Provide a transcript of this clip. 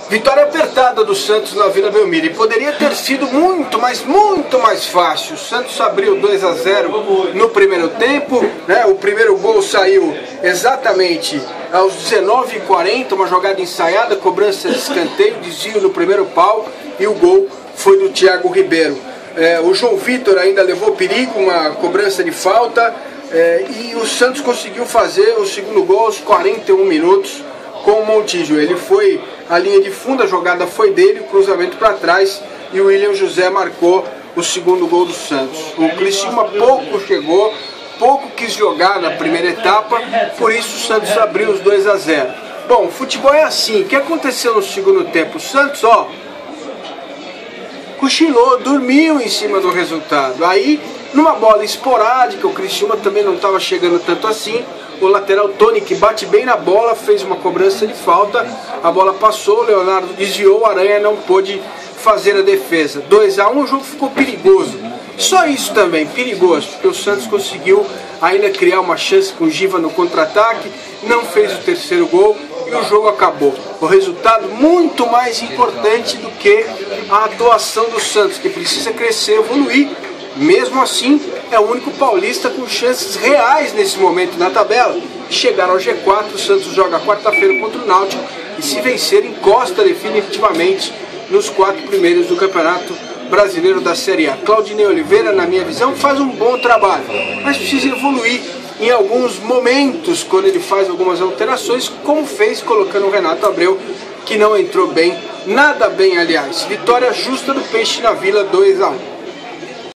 Vitória apertada do Santos na Vila Belmiro, e poderia ter sido muito mais fácil. O Santos abriu 2-0 no primeiro tempo, né? O primeiro gol saiu exatamente aos 19h40, uma jogada ensaiada, cobrança de escanteio, desvio no primeiro pau, e o gol foi do Thiago Ribeiro. O João Vitor ainda levou perigo, uma cobrança de falta, e o Santos conseguiu fazer o segundo gol aos 41 minutos com o Montijo. Ele foi à linha de fundo, a jogada foi dele, o cruzamento para trás, e o William José marcou o segundo gol do Santos. O Criciúma pouco chegou, pouco quis jogar na primeira etapa, por isso o Santos abriu os 2-0. Bom, o futebol é assim. O que aconteceu no segundo tempo? O Santos, cochilou, dormiu em cima do resultado. Aí, numa bola esporádica, o Criciúma também não estava chegando tanto assim. O lateral Tony, que bate bem na bola, fez uma cobrança de falta, a bola passou, o Leonardo desviou, o Aranha não pôde fazer a defesa. 2-1, o jogo ficou perigoso. Só isso também, perigoso, porque o Santos conseguiu ainda criar uma chance com o Giva no contra-ataque, não fez o terceiro gol e o jogo acabou. O resultado muito mais importante do que a atuação do Santos, que precisa crescer, evoluir. Mesmo assim, é o único paulista com chances reais nesse momento na tabela. Chegar ao G4, o Santos joga quarta-feira contra o Náutico e, se vencer, encosta definitivamente nos 4 primeiros do Campeonato Brasileiro da Série A. Claudinei Oliveira, na minha visão, faz um bom trabalho, mas precisa evoluir em alguns momentos, quando ele faz algumas alterações, como fez colocando o Renato Abreu, que não entrou bem, nada bem, aliás. Vitória justa do Peixe na Vila, 2-1.